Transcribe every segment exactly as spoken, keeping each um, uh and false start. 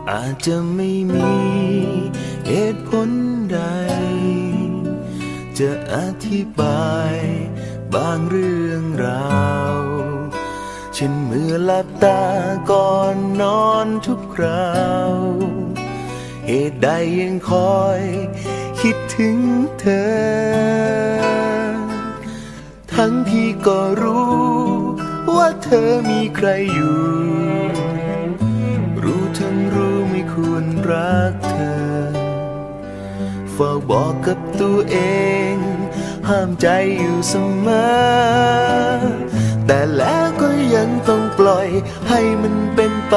อาจจะไม่มีเหตุผลใดจะอธิบายบางเรื่องราวเช่นเมื่อหลับตาก่อนนอนทุกคราวเหตุใดยังคอยคิดถึงเธอทั้งที่ก็รู้ว่าเธอมีใครอยู่รู้ทั้งรู้ไม่ควรรักเธอเฝ้าบอกกับตัวเองห้ามใจอยู่เสมอแต่แล้วก็ยังต้องปล่อยให้มันเป็นไป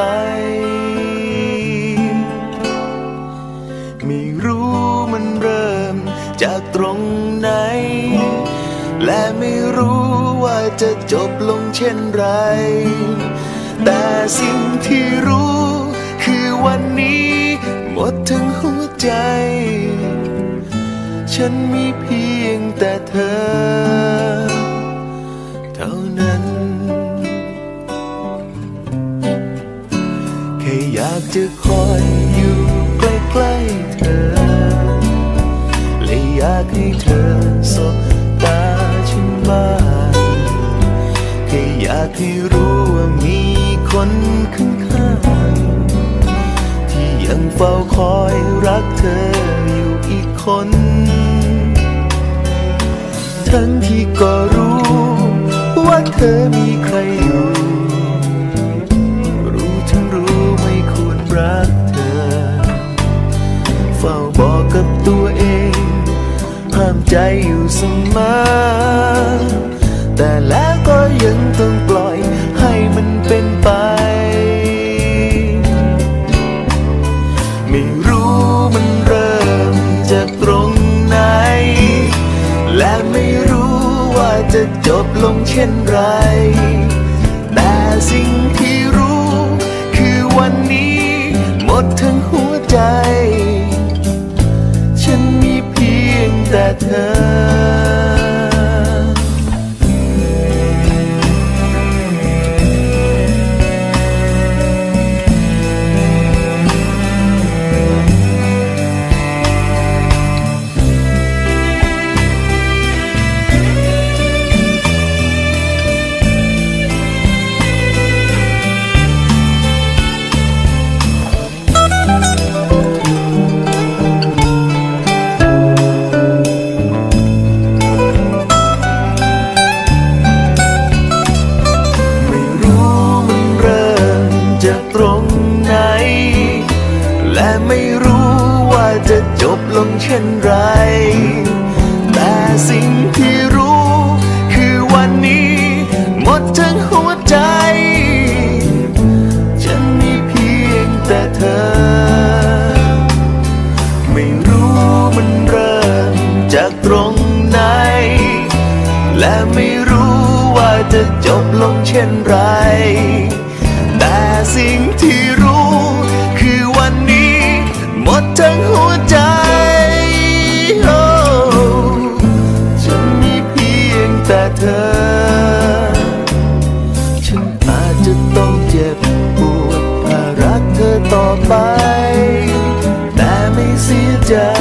ไม่รู้มันเริ่มจากตรงไหนและไม่รู้ว่าจะจบลงเช่นไรแต่สิ่งที่รู้คือวันนี้หมดทั้งหัวใจฉันมีเพียงแต่เธอเท่านั้นแค่อยากจะคอยอยู่ใกล้ๆเธอและอยากให้เธอสบตาฉันบ้างแค่อยากให้รู้ว่ามีคนข้างๆที่ยังเฝ้าคอยรักเธออยู่อีกคนทั้งที่ก็รู้ว่าเธอมีใครอยู่รู้ทั้งรู้ไม่ควรรักเธอเฝ้าบอกกับตัวเองห้ามใจอยู่เสมอแต่แล้วก็ยังต้องปล่อยให้มันเป็นไปไม่รู้มันเริ่มจากตรงไหนและไม่รู้ว่าจะจบลงเช่นไรแต่สิ่งที่รู้คือวันนี้หมดทั้งหัวใจฉันมีเพียงแต่เธอตรงไหนและไม่รู้ว่าจะจบลงเช่นไรแต่สิ่งที่รู้คือวันนี้หมดทั้งหัวใจฉันมีเพียงแต่เธอไม่รู้มันเริ่มจากตรงไหนและไม่รู้ว่าจะจบลงเช่นไรแต่สิ่งที่รู้คือวันนี้หมดทั้งหัวใจ oh ฉันมีเพียงแต่เธอฉันอาจจะต้องเจ็บปวดถ้ารักเธอต่อไปแต่ไม่เสียใจ